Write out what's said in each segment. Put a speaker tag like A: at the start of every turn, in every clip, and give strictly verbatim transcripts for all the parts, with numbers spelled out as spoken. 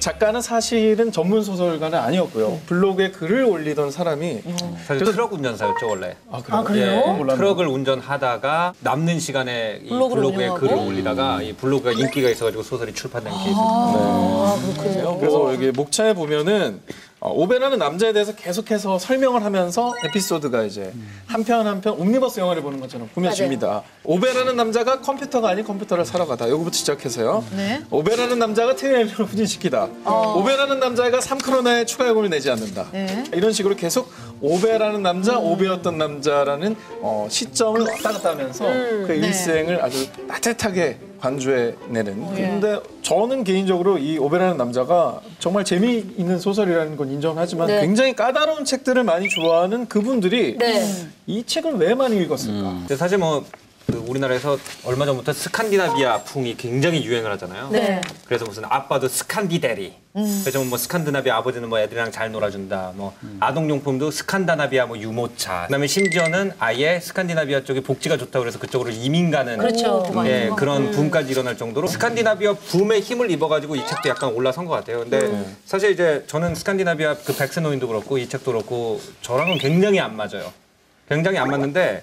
A: 작가는 사실은 전문 소설가는 아니었고요. 블로그에 글을 올리던 사람이
B: 사실 트럭 운전사였죠 원래.
A: 아, 그래요?
C: 아, 그래요?
B: 예, 트럭을 운전하다가 남는 시간에 이
C: 블로그를
B: 블로그에
C: 운영하고?
B: 글을 올리다가 이 블로그가 인기가 있어가지고 소설이 출판된 케이스입니다.
C: 아, 그렇군요.
A: 그래서 여기 목차에 보면은 어, 오베라는 남자에 대해서 계속해서 설명을 하면서 에피소드가 이제 한 편 한 편 옴니버스 영화를 보는 것처럼 꾸며집니다. 오베라는 남자가 컴퓨터가 아닌 컴퓨터를 사러 가다. 요거부터 시작해서요.
C: 네.
A: 오베라는 남자가 트레일러를 후진시키다. 오베라는 남자가 삼 크로나의 추가 요금을 내지 않는다.
C: 네.
A: 이런 식으로 계속 오베라는 남자, 오베였던 남자라는 어, 시점을 왔다 갔다 하면서 그 일생을 아주 따뜻하게 관조해내는. 근데 저는 개인적으로 이 오베라는 남자가 정말 재미있는 소설이라는 건 인정하지만
C: 네.
A: 굉장히 까다로운 책들을 많이 좋아하는 그분들이
C: 네.
A: 이 책을 왜 많이 읽었을까?
B: 근데 사실 뭐 그 우리나라에서 얼마 전부터 스칸디나비아 풍이 굉장히 유행을 하잖아요.
C: 네.
B: 그래서 무슨 아빠도 스칸디데리. 그래서 뭐 스칸디나비아 아버지는 뭐 애들이랑 잘 놀아준다. 뭐 아동용품도 스칸다나비아 뭐 유모차. 그다음에 심지어는 아예 스칸디나비아 쪽에 복지가 좋다고 그래서 그쪽으로 이민 가는
C: 그렇죠.
B: 예, 그런 붐까지 일어날 정도로 스칸디나비아 붐의 힘을 입어가지고 이 책도 약간 올라선 것 같아요. 근데 사실 이제 저는 스칸디나비아 그 백스노인도 그렇고 이 책도 그렇고 저랑은 굉장히 안 맞아요. 굉장히 안 맞는데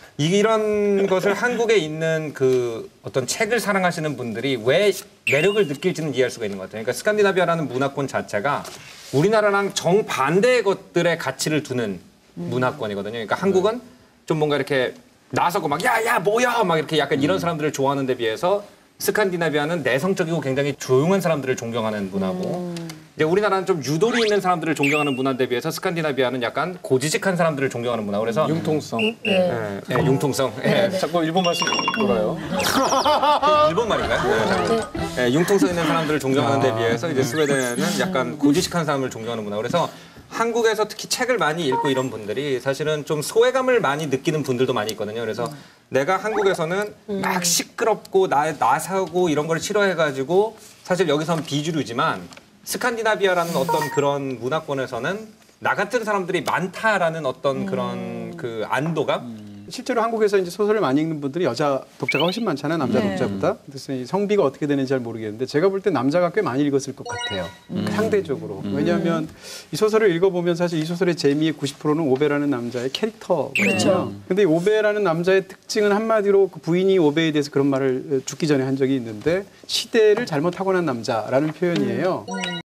B: 이런 것을 한국에 있는 그 어떤 책을 사랑하시는 분들이 왜 매력을 느낄지는 이해할 수가 있는 것 같아요. 그러니까 스칸디나비아라는 문화권 자체가 우리나라랑 정반대의 것들의 가치를 두는 문화권이거든요. 그러니까 한국은 좀 뭔가 이렇게 나서고 막 야야 뭐야 막 이렇게 약간 이런 사람들을 좋아하는 데 비해서 스칸디나비아는 내성적이고 굉장히 조용한 사람들을 존경하는 문화고 이제 우리나라는 좀 유도리 있는 사람들을 존경하는 문화에 비해서 스칸디나비아는 약간 고지식한 사람들을 존경하는 문화. 그래서
A: 융통성.
B: 예, 예, 융통성. 예.
A: 자꾸 일본 말씀 돌아요.
B: 일본 말인가요? 네. 예, 융통성 있는 사람들을 존경하는 데 비해서 이제 스웨덴은 약간 고지식한 사람을 존경하는 문화. 그래서 한국에서 특히 책을 많이 읽고 이런 분들이 사실은 좀 소외감을 많이 느끼는 분들도 많이 있거든요. 그래서 내가 한국에서는 막 시끄럽고 나, 나사고 이런 걸 싫어해가지고 사실 여기서는 비주류지만 스칸디나비아라는 어떤 그런 문화권에서는 나 같은 사람들이 많다라는 어떤 그런 그 안도감?
D: 실제로 한국에서 이제 소설을 많이 읽는 분들이 여자 독자가 훨씬 많잖아요, 남자
C: 네.
D: 독자보다. 그래서 이 성비가 어떻게 되는지 잘 모르겠는데 제가 볼 때 남자가 꽤 많이 읽었을 것 같아요. 상대적으로. 왜냐하면 이 소설을 읽어보면 사실 이 소설의 재미의 구십 퍼센트는 오베라는 남자의 캐릭터거든요.
C: 그렇죠.
D: 근데 이 오베라는 남자의 특징은 한마디로 그 부인이 오베에 대해서 그런 말을 죽기 전에 한 적이 있는데 시대를 잘못 타고난 남자라는 표현이에요.